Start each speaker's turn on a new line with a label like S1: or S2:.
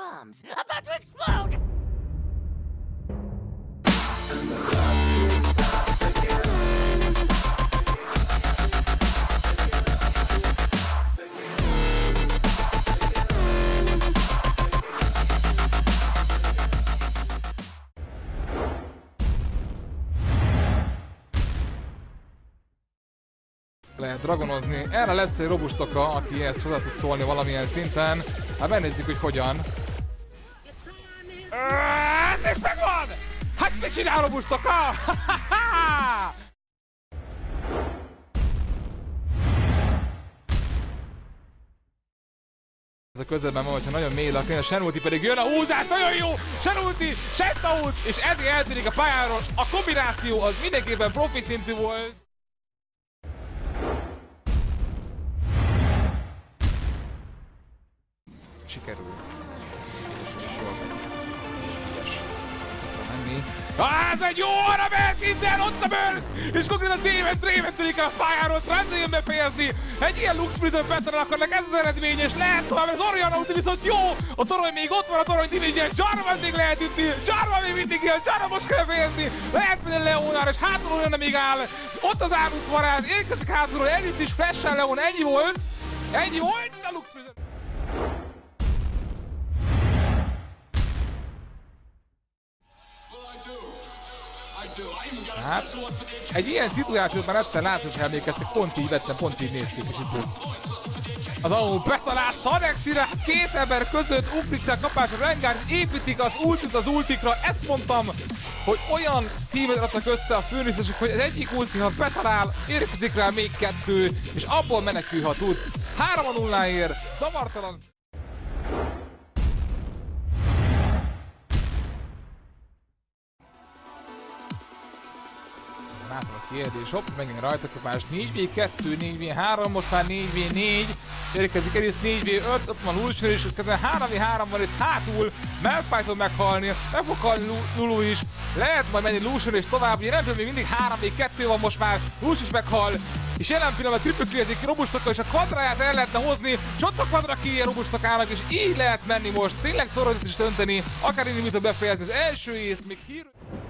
S1: bombs about to explode!
S2: Lehet dragonozni. Erre lesz egy robustoka, aki ezt hozzá tud szólni valamilyen szinten. Hát megnézzük, hogy hogyan. És megvan! Hát mit csinál robustoka? Ez a közelben van, hogyha nagyon mély lakni, a Shenulti pedig jön, a húzás nagyon jó! Shenulti, Shentault, és ezért eltűnik a pályáról. A kombináció az mindenképpen profi szintű volt. Sikerül. Ez egy jó arra ment minden, ott a burst! És konkrétan tévedtődik el a pályáról, Trundle jön befejezni. Egy ilyen Lux Prison Petrol akarnak, ez az eredményes, lehet tovább, az Orianna viszont jó! A torony még ott van, a torony damage-en, Jarvan még lehet ütni, Jarvan még mindig él, Jarvan most kell fejezni, lehet menni Leonár, és hátul jönne még áll. Ott az Árus varázs, érkezik hátulról, Elvis is flash-el Leon, ennyi volt a Lux Prison. Hát, egy ilyen szituációt már egyszer látott, hogy emlékeztek, pont így vettem, pont így néztük, és itt az ahol betalált Sanexire, két ember között ugrik a kapásra, Rengar építik az ultit az ultikra, ezt mondtam, hogy olyan tímet adtak össze a főnöszösök, hogy az egyik ulti, ha betalál, érkezik rá még kettő, és abból menekül, ha tudsz. 3-0-ért, zavartalan. Látom a kérdés, hopp, megint rajta kapás, 4v2, 4v3, most már 4v4, érkezik Eris 4v5, ott van Lucian is, közben 3v3 van itt hátul, Malphite meghalni, meg fog halni Lulu is, lehet majd menni Lucian és tovább, ugye nem tudom, még mindig 3v2 van most már, Lucian is meghal, és jelen pillanatban tripöklézik robustokkal, és a kvadráját el lehetne hozni, és ott a kvadra ki robustokának, és így lehet menni most, tényleg toronyot is dönteni, akár Inimitől befejezni az első ész, még hír...